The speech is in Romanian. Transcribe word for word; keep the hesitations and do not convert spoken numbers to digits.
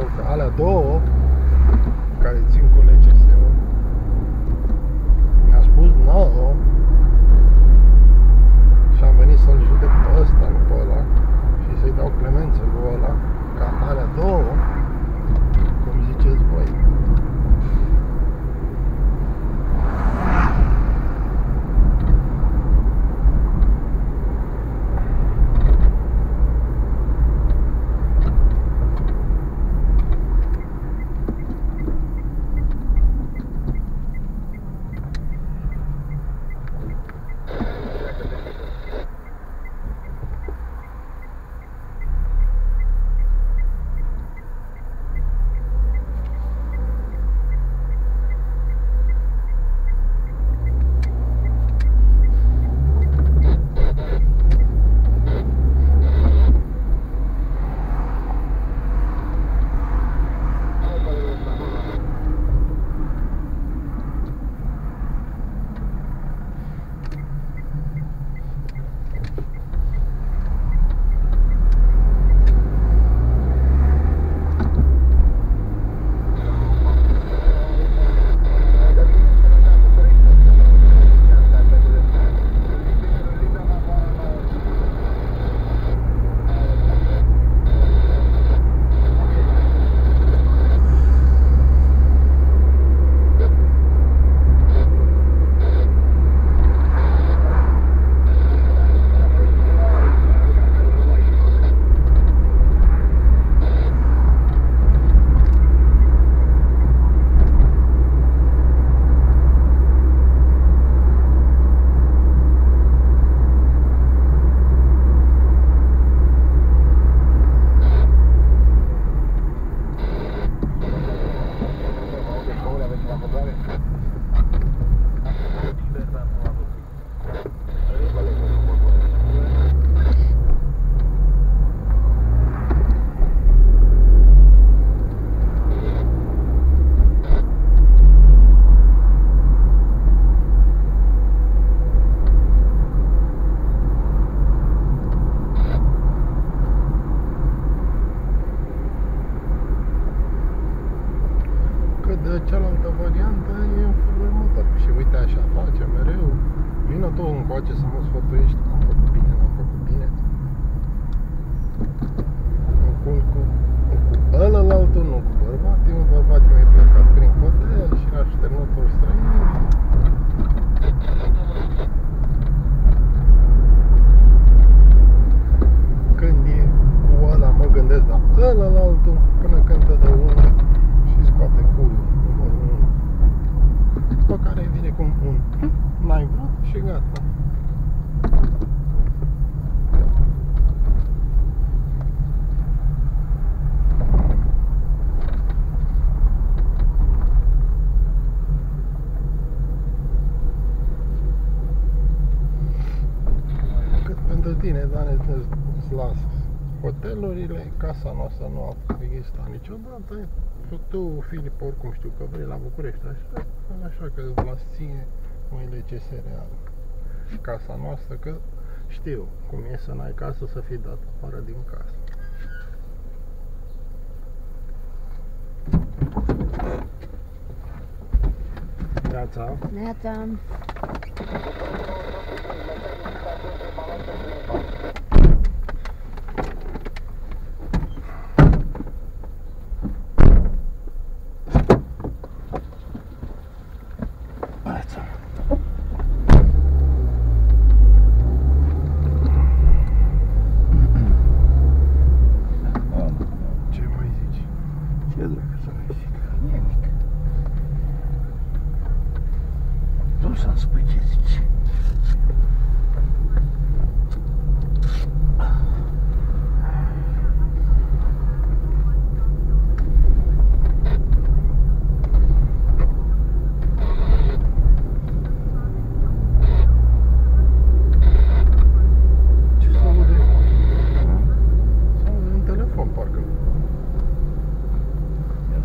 rău că alea două care țin cu L C S-ul mi-a spus nouă și am venit să-l judec pe ăsta, nu pe ăla, și să-i dau clemență lui ăla, ca alea două, cum ziceți voi. De cealaltă variantă e în felul următor. Și uite, așa face mereu. Vină tu încoace să mă sfătuiești că am făcut bine, n-am făcut bine. Mă culc cu, cu ălălaltul, nu cu bărbatul. Un bărbat mi-a plecat prin hotel și a șternut o străini. Când e cu ăla mă gândesc la ălălaltul până când te dă unul și scoate cuiul. După care vine cu un n-ai vrut și gata. Cât pentru tine, Dane, îți las hotelurile, casa noastră nu a existat niciodată. Tu, Filip, oricum știu că vrei la București, așa, așa că îți las ție mai L C S real casa noastră, că știu cum e să n-ai casă, să fii dat afară din casă. Neața. Neața. Să-mi spui ce zici.